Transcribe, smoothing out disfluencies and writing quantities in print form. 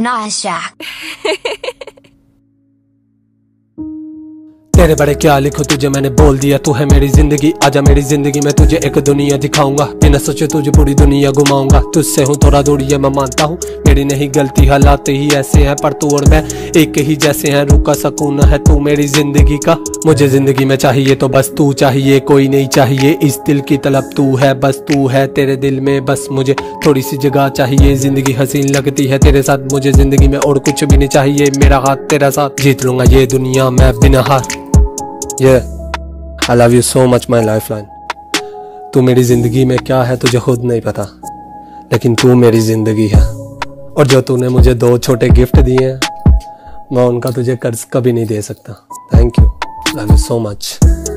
Nashak. तेरे बड़े क्या लिखो तुझे मैंने बोल दिया, तू है मेरी जिंदगी, आजा मेरी जिंदगी में तुझे एक दुनिया दिखाऊंगा, बिना सोचे तुझे पूरी दुनिया घुमाऊंगा। तुझसे हूँ थोड़ा दूर ये मैं मानता हूँ, मेरी नहीं गलती, हालात ही ऐसे हैं, पर तू और मैं एक ही जैसे हैं। रुका सकून है तू मेरी जिंदगी का, मुझे जिंदगी में चाहिए तो बस तू चाहिए, कोई नहीं चाहिए। इस दिल की तलब तू है, बस तू है, तेरे दिल में बस मुझे थोड़ी सी जगह चाहिए। जिंदगी हसीन लगती है तेरे साथ, मुझे जिंदगी में और कुछ भी नहीं चाहिए। मेरा हाथ तेरा साथ, जीत लूंगा ये दुनिया मैं बिना हार। Yeah, I love you so much my lifeline. तू मेरी जिंदगी में क्या है तुझे खुद नहीं पता, लेकिन तू मेरी जिंदगी है। और जो तूने मुझे 2 छोटे गिफ्ट दिए हैं, मैं उनका तुझे कर्ज कभी नहीं दे सकता। Thank you, love you so much.